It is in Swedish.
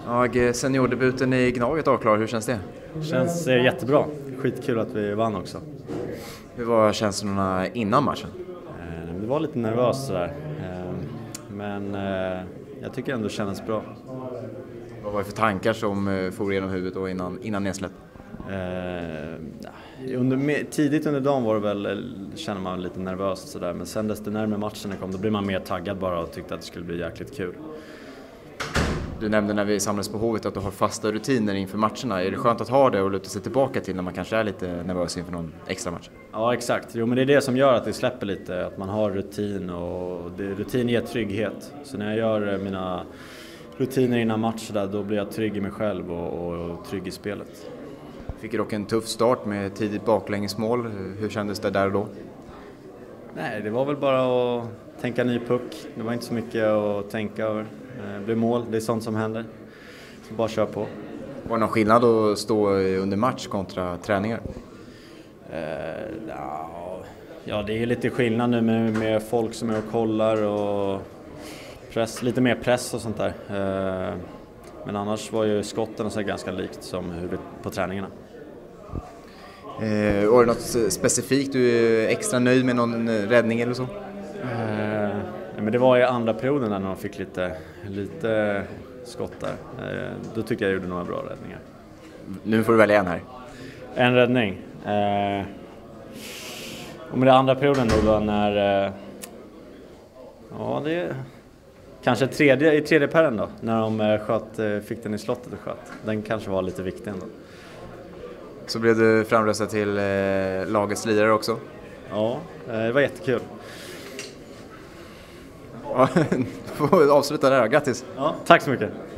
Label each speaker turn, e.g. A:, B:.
A: Ja, seniordebuten i Gnaget avklar, hur känns det?
B: Känns jättebra. Skitkul att vi vann också.
A: Hur var känslorna innan matchen?
B: Det var lite nervöst sådär. Men jag tycker ändå det kändes bra.
A: Vad var det för tankar som for genom huvudet då innan nedsläpp?
B: Tidigt under dagen var det väl, kände man lite nervöst sådär. Men sen desto närmare matchen kom, då blev man mer taggad bara och tyckte att det skulle bli jäkligt kul.
A: Du nämnde när vi samlades på Hovet att du har fasta rutiner inför matcherna. Är det skönt att ha det och luta sig tillbaka till när man kanske är lite nervös inför någon extra match?
B: Ja, exakt. Jo, men det är det som gör att det släpper lite. Att man har rutin och rutin ger trygghet. Så när jag gör mina rutiner innan match där, då blir jag trygg i mig själv och trygg i spelet.
A: Fick du dock en tuff start med tidigt baklängesmål. Hur kändes det där och då?
B: Nej, det var väl bara att tänka ny puck. Det var inte så mycket att tänka över. Det blir mål, det är sånt som händer. Så bara kör på.
A: Var det någon skillnad att stå under match kontra träningar?
B: Ja, det är lite skillnad nu med folk som är och kollar och lite mer press och sånt där. Men annars var ju skotten så ganska likt som hur på träningarna.
A: Var det något specifikt du är extra nöjd med, någon räddning eller så?
B: Men det var i andra perioden när de fick lite skott där. Då tycker jag gjorde några bra räddningar.
A: Nu får du välja en här.
B: En räddning. Och med det andra perioden då när... ja, det är kanske i tredje perren då. När de fick den i slottet och sköt. Den kanske var lite viktig ändå.
A: Så blev du framröstad till lagets lirare också?
B: Ja, det var jättekul.
A: Ja, får avsluta där. Grattis!
B: Ja, tack så mycket!